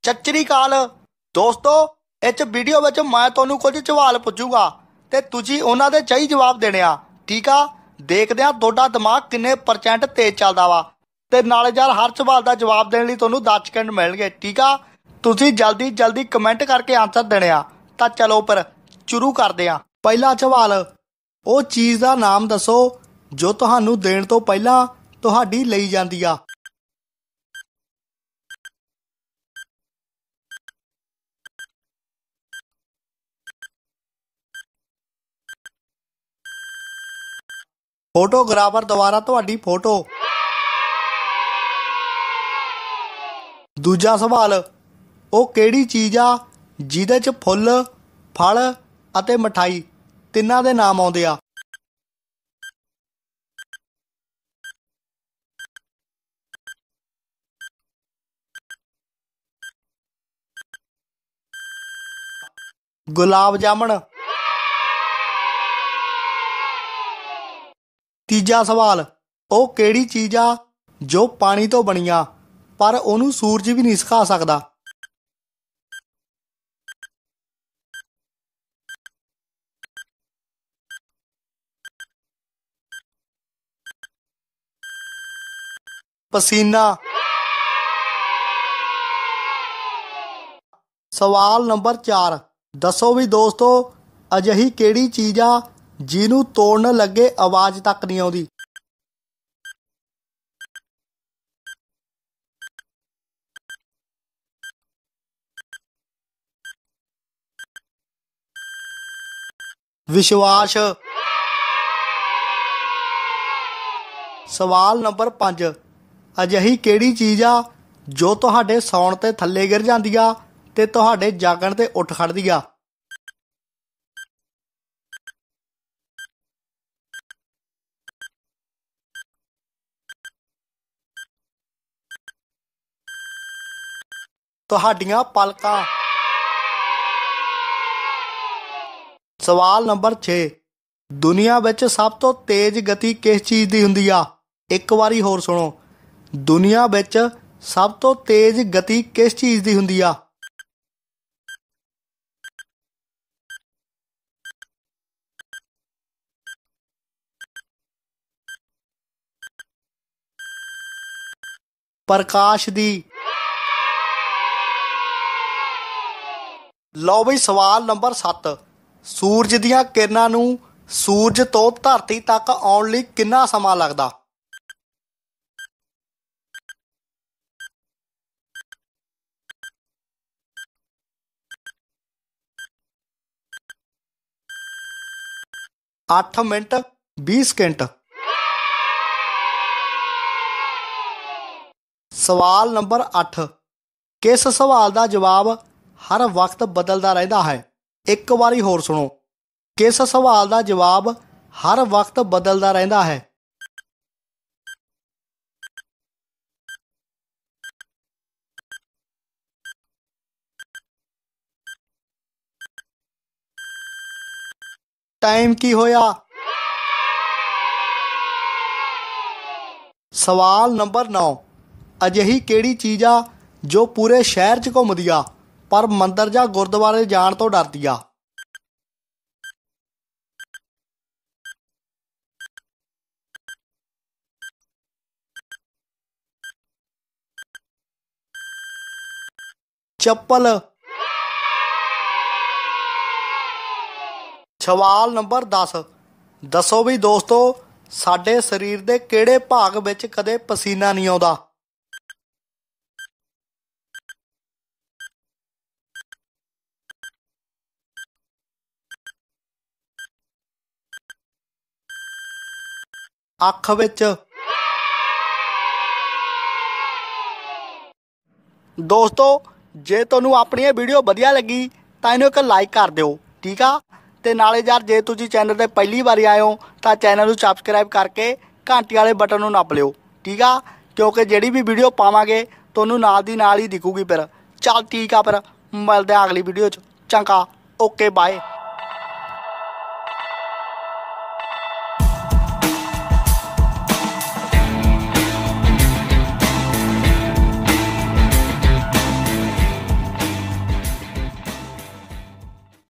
सत श्री अकाल दोस्तों, इस वीडियो में मैं तुहानू कुछ सवाल पूछूंगा ते तुसीं उन्हां दे सही जवाब देने आ। ठीक आ, देखदे आ तुहाडा दिमाग किन्ने परसेंट तेज चलदा वा। ते नाले यार हर सवाल का जवाब देने लई तुहानू 10 सेकंड मिलणगे। ठीक आ, तुसीं जल्दी जल्दी कमेंट करके आंसर देने आ। तां चलो पर शुरू करदे आ। पहला सवाल, ਉਹ चीज़ का नाम दसो जो तुहानू देण तो पहलां तुहाडी लई जांदी आ। फोटोग्राफर द्वारा तुहाडी फोटो। दूजा सवाल, ਉਹ ਕਿਹੜੀ ਚੀਜ਼ ਆ ਜਿਹਦੇ 'ਚ ਫੁੱਲ, ਫਲ ਅਤੇ ਮਠਾਈ ਤਿੰਨਾਂ ਦੇ ਨਾਮ ਆਉਂਦੇ ਆ। ਗੁਲਾਬ ਜਾਮਣ। ਤੀਜਾ ਸਵਾਲ, ਉਹ ਕਿਹੜੀ ਚੀਜ਼ ਆ ਜੋ ਪਾਣੀ ਤੋਂ ਬਣੀ ਆ ਪਰ ਉਹਨੂੰ ਸੂਰਜ ਵੀ ਨਹੀਂ ਸੁਕਾ ਸਕਦਾ। ਪਸੀਨਾ। ਸਵਾਲ ਨੰਬਰ 4, ਦੱਸੋ ਵੀ ਦੋਸਤੋ ਅਜਿਹੀ ਕਿਹੜੀ ਚੀਜ਼ ਆ ਜਿਹਨੂੰ ਤੋੜਨ ਲੱਗੇ ਆਵਾਜ਼ ਤੱਕ ਨਹੀਂ ਆਉਂਦੀ। ਵਿਸ਼ਵਾਸ। ਸਵਾਲ ਨੰਬਰ 5, ਅਜਿਹੀ ਕਿਹੜੀ ਚੀਜ਼ ਆ ਜੋ ਤੁਹਾਡੇ ਸੌਣ ਤੇ ਥੱਲੇ ਗਿਰ ਜਾਂਦੀ ਆ ਤੇ ਤੁਹਾਡੇ ਜਾਗਣ ਤੇ ਉੱਠ ਖੜਦੀ ਆ। ਤੁਹਾਡੀਆਂ ਪਲਕਾਂ। ਸਵਾਲ ਨੰਬਰ 6, ਦੁਨੀਆ ਵਿੱਚ ਸਭ ਤੋਂ ਤੇਜ਼ ਗਤੀ ਕਿਸ ਚੀਜ਼ ਦੀ ਹੁੰਦੀ ਆ। ਇੱਕ ਵਾਰੀ ਹੋਰ ਸੁਣੋ, ਦੁਨੀਆ ਵਿੱਚ ਸਭ ਤੋਂ ਤੇਜ਼ ਗਤੀ ਕਿਸ ਚੀਜ਼ ਦੀ ਹੁੰਦੀ ਆ। ਪ੍ਰਕਾਸ਼ ਦੀ। ਲਓ ਬਈ ਸਵਾਲ ਨੰਬਰ 7, ਸੂਰਜ ਦੀਆਂ ਕਿਰਨਾਂ ਨੂੰ ਸੂਰਜ ਤੋਂ ਧਰਤੀ ਤੱਕ ਆਉਣ ਲਈ ਕਿੰਨਾ ਸਮਾਂ ਲੱਗਦਾ। ਅੱਠ ਮਿੰਟ 20 ਸਕਿੰਟ। ਸਵਾਲ ਨੰਬਰ 8, ਕਿਸ ਸਵਾਲ ਦਾ ਜਵਾਬ ਹਰ ਵਕਤ ਬਦਲਦਾ ਰਹਿੰਦਾ ਹੈ। ਇੱਕ ਵਾਰੀ ਹੋਰ ਸੁਣੋ, ਕਿਸ ਸਵਾਲ ਦਾ ਜਵਾਬ ਹਰ ਵਕਤ ਬਦਲਦਾ ਰਹਿੰਦਾ ਹੈ। ਟਾਈਮ ਕੀ ਹੋਇਆ। ਸਵਾਲ ਨੰਬਰ 9, ਅਜਿਹੀ ਕਿਹੜੀ ਚੀਜ਼ ਆ ਜੋ ਪੂਰੇ ਸ਼ਹਿਰ 'ਚ ਘੁੰਮਦੀ ਆ ਪਰ ਮੰਦਰ ਜਾਂ ਗੁਰਦੁਆਰੇ ਜਾਣ ਤੋਂ ਡਰਦੀ ਆ। ਚੱਪਲ। ਸਵਾਲ ਨੰਬਰ 10, ਦੱਸੋ ਵੀ ਦੋਸਤੋ ਸਾਡੇ ਸਰੀਰ ਦੇ ਕਿਹੜੇ ਭਾਗ ਵਿੱਚ ਕਦੇ ਪਸੀਨਾ ਨਹੀਂ ਆਉਂਦਾ। ਅੱਖ ਵਿੱਚ। ਦੋਸਤੋ ਜੇ ਤੁਹਾਨੂੰ ਆਪਣੀ ਇਹ ਵੀਡੀਓ ਵਧੀਆ ਲੱਗੀ ਤਾਂ ਇਹਨੂੰ ਇੱਕ ਲਾਈਕ ਕਰ ਦਿਓ। ਠੀਕ ਆ, ਤੇ ਨਾਲੇ ਯਾਰ ਜੇ ਤੁਸੀਂ ਚੈਨਲ ਤੇ ਪਹਿਲੀ ਵਾਰੀ ਆਏ ਹੋ ਤਾਂ ਚੈਨਲ ਨੂੰ ਸਬਸਕ੍ਰਾਈਬ ਕਰਕੇ ਘੰਟੀ ਵਾਲੇ ਬਟਨ ਨੂੰ ਨੱਪ ਲਿਓ। ਠੀਕ ਆ, ਕਿਉਂਕਿ ਜਿਹੜੀ ਵੀ ਵੀਡੀਓ ਪਾਵਾਂਗੇ ਤੁਹਾਨੂੰ ਨਾਲ ਦੀ ਨਾਲ ਹੀ ਦਿਖੂਗੀ। ਫਿਰ ਚੱਲ ਠੀਕ ਆ, ਫਿਰ ਮਿਲਦੇ ਹਾਂ ਅਗਲੀ ਵੀਡੀਓ 'ਚ। ਚੰਗਾ, ਓਕੇ, ਬਾਏ।